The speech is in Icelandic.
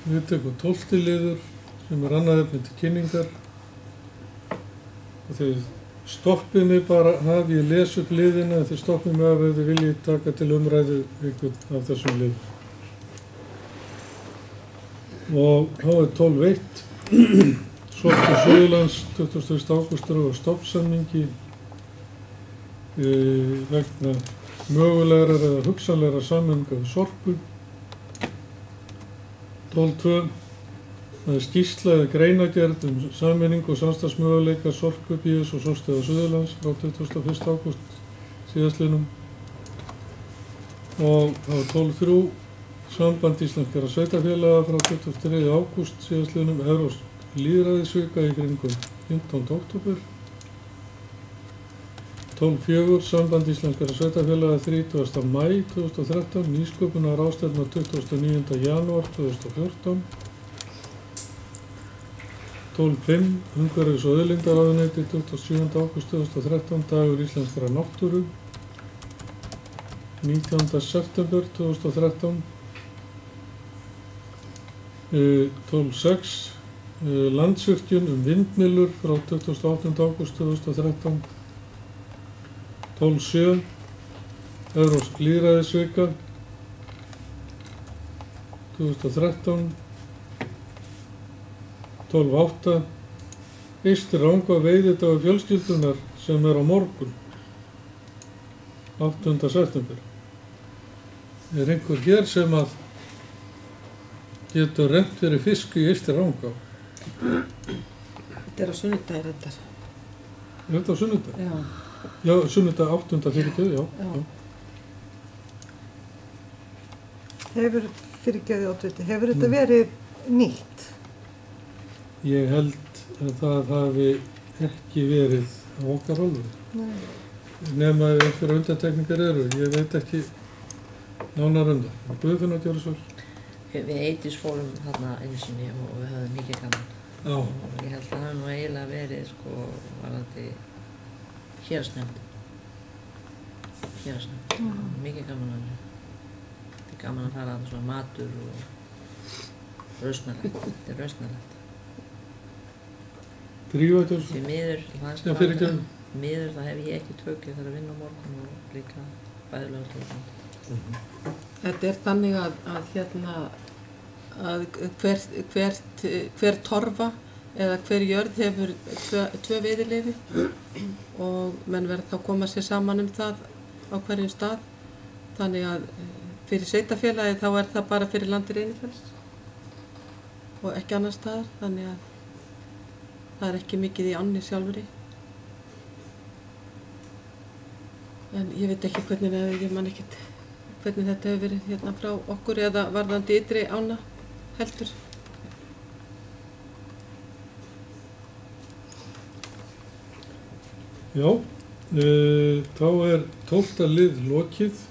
Við tekum 12. liður sem annað efni til kynningar. Og þið stoppið mig bara að ég les upp liðina, en þið stoppið mig að ef þið viljið taka til umræðu einhvern af þessum liðum. Og þá 12.1. Sorpu Suðurlands 21. ágúst og stoppsamningi vegna mögulegrar eða hugsanlegra sameininga við Sorpu. 12.2. Það skýrsla eða greinagerð sameiningu og samstarfsmöguleika Sorpu BS og Sorpstöðvar Suðurlands frá 21. ágúst síðastliðnum. Og þá 12.3. Samband íslenskra sveitarfélaga frá 23. ágúst síðastliðnum, evrópsk lýðræðisvika í kringum 15. október. 12.4. Samband íslenskra sveitarfélaga 30. maí 2013, nýsköpunarráðstefna 29. janúar 2014. 12.5. Umhverfis- og auðlindaráðuneyti 27. ágúst 2013, dagur íslenskrar náttúru. 19. september 2013. 12.6. Landsvirkjun vindmyllur frá 28. ágúst 2013. 12.7. Evrópsk lýðræðisvika 2013. 12.8. Eystri-Rangá veiðidagur fjölskyldunar sem á morgun 8. september. Einhver hér sem að getur rennt fyrir fisk í Eystri-Rangá? Þetta á sunnudaginn reyndar. Þetta á sunnudag? Já. Já, sunnudag 8. fyrirgefðu, já. Fyrirgefðu Oddviti, hefur þetta verið nýtt? Ég held að það hafi ekki verið á okkar hálfu. Nei. Nema ef einhverjar undantekningar eru, ég veit ekki nánar um það. Guðfinna gjörðu svo. Við Eydís fórum þarna einu sinni og við höfðum mikið gaman. Já. Og ég held að það hafi nú eiginlega verið varðandi héraðsnefnd. Mikið gaman að þessu. Þetta er gaman að fara að svona matur og rausnarlegt. Þetta er rausnarlegt. Drífa gjörðu svo. Því miður, Já, fyrirgefðu. miður það hef ég ekki tökið þegar að vinna á morgun og líka bæðilega tókund. Þetta er þannig að hver torfa eða hver jörð hefur tvö veiðileyfi og menn verða þá að koma sér saman um það á hverjum stað. Þannig að fyrir sveitarfélagið þá er það bara fyrir landi Reynifells og ekki annar staðar. Þannig að það er ekki mikið í ánni sjálfri. En ég veit ekki ég man ekkert hvernig þetta hefur verið hérna frá okkur eða varðandi ytri ána heldur. Já, þá 12. lið lokið.